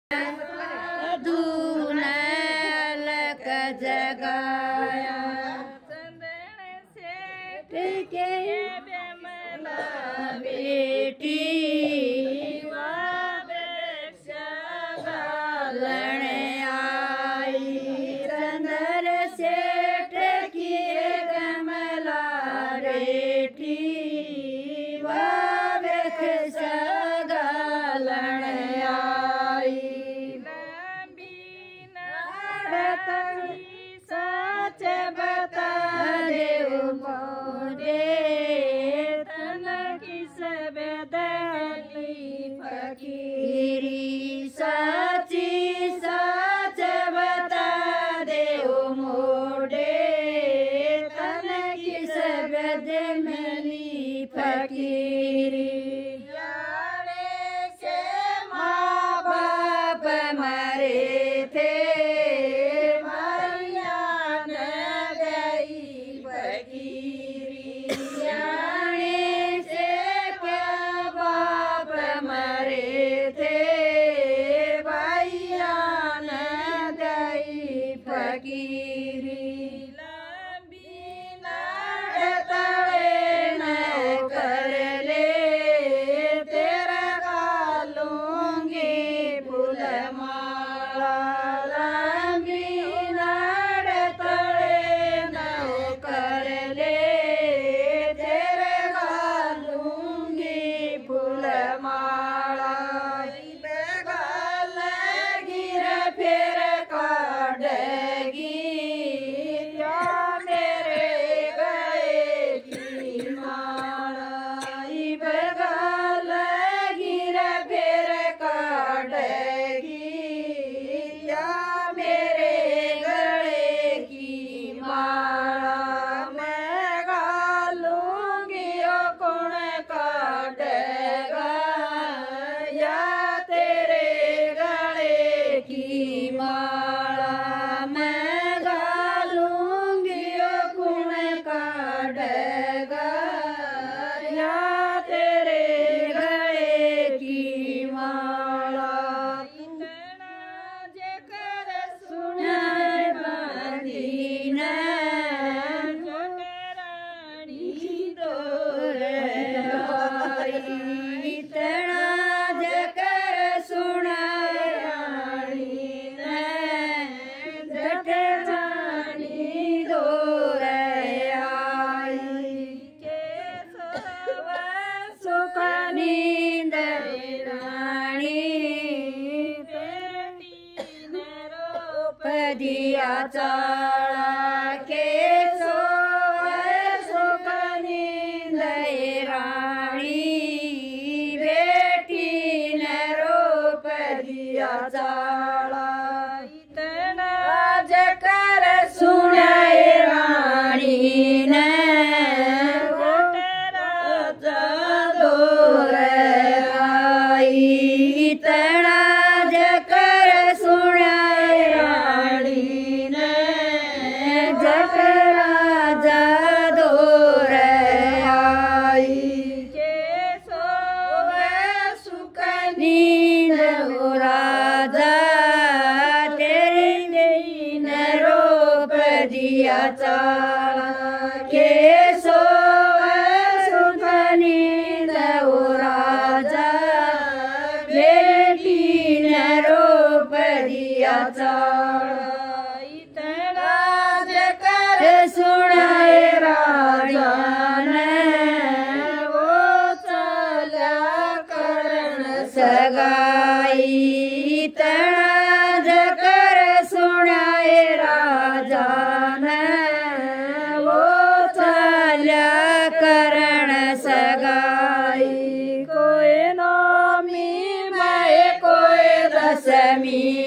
धूनलक जगाया चंदन सेठ के बेमला बेटी गालन आई चंदन सेठ की कमला रेठी गालन आई सच बता देव मोरे तन किस बदली फकीरी सची सच बता देव मोरे तन किस बदली फकीरी से माँ बाप मरे थे दिया चाला के सो सुख नींद रानी बेटी ने रूप दिया चाला इतना जकर सुनाए रानी ने दूर आई इतना जकर सुनाए दिया चाला के सो सुख नींद राजा बेटी ने रूप दिया चाला इतना जकर सुनाए राजा ने वो चला करण सगाई इतना जकर सुनाए राजा करण सगाई कोई नौमी में कोई दशमी